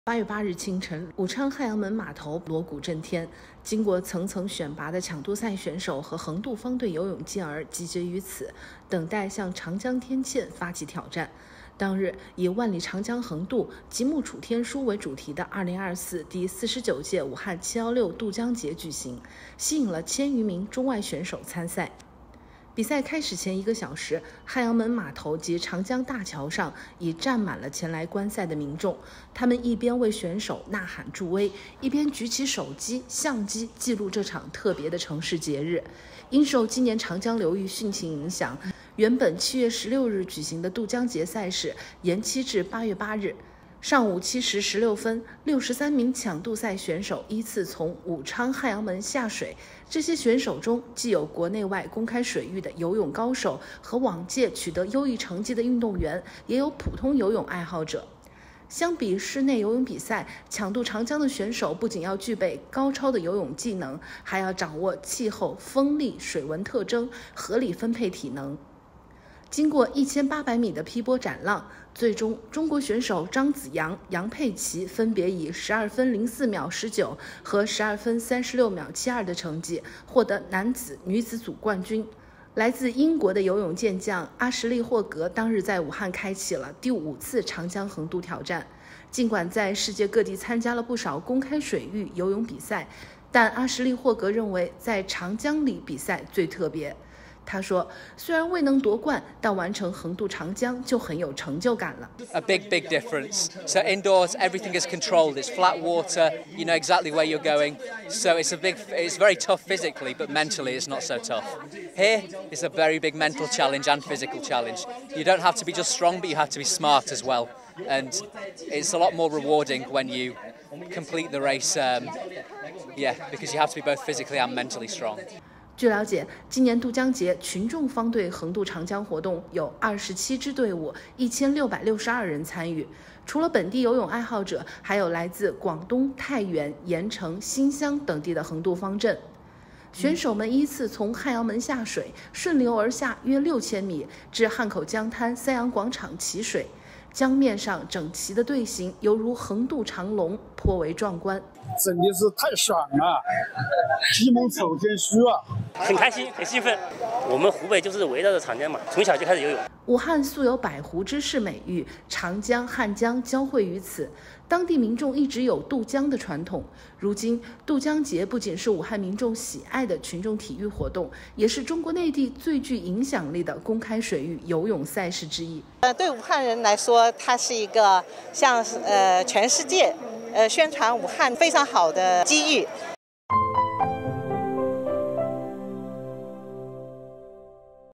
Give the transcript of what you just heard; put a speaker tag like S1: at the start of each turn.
S1: 8月8日清晨，武昌汉阳门码头锣鼓震天，经过层层选拔的抢渡赛选手和横渡方队游泳健儿集结于此，等待向长江天堑发起挑战。当日，以万里长江横渡、极目楚天舒为主题的2024第49届武汉716渡江节举行，吸引了1000余名中外选手参赛。比赛开始前1个小时，汉阳门码头及长江大桥上已站满了前来观赛的民众。他们一边为选手呐喊助威，一边举起手机、相机记录这场特别的城市节日。因受今年长江流域汛情影响，原本7月16日举行的渡江节赛事延期至8月8日。上午7时16分，63名抢渡赛选手依次从武昌汉阳门下水。这些选手中，既有国内外公开水域的游泳高手和往届取得优异成绩的运动员，也有普通游泳爱好者。相比室内游泳比赛，抢渡长江的选手不仅要具备高超的游泳技能，还要掌握气候、风力、水文特征，合理分配体能。经过1800米的劈波斩浪，最终中国选手张子阳、杨佩琪分别以12分04秒19和12分36秒72的成绩获得男子、女子组冠军。来自英国的游泳健将阿什利·霍格当日在武汉开启了第5次长江横渡挑战。尽管在世界各地参加了不少公开水域游泳比赛，但阿什利·霍格认为在长江里比赛最特别。他说，虽然未能夺冠，但完成横渡长江就很有成就感了。
S2: A big difference. So indoors, everything is controlled. It's flat water. You know exactly where you're going. So it's very tough physically, but mentally it's not so tough. Here, it's a very big mental challenge and physical challenge. You don't have to be just strong, but you have to be smart as well. And it's a lot more rewarding when you complete the race. Because you have to be both physically and mentally strong.
S1: 据了解，今年渡江节群众方队横渡长江活动有27支队伍，1662人参与。除了本地游泳爱好者，还有来自广东、太原、盐城、新乡等地的横渡方阵。选手们依次从汉阳门下水，顺流而下约6000米，至汉口江滩三阳广场起水。江面上整齐的队形犹如横渡长龙，颇为壮观。
S3: 真的是太爽了，极目楚天舒啊！
S4: 很开心，很兴奋。我们湖北就是围绕着长江嘛，从小就开始游泳。
S1: 武汉素有百湖之势美誉，长江、汉江交汇于此，当地民众一直有渡江的传统。如今，渡江节不仅是武汉民众喜爱的群众体育活动，也是中国内地最具影响力的公开水域游泳赛事之一。
S5: 对武汉人来说，它是一个向全世界宣传武汉非常好的机遇。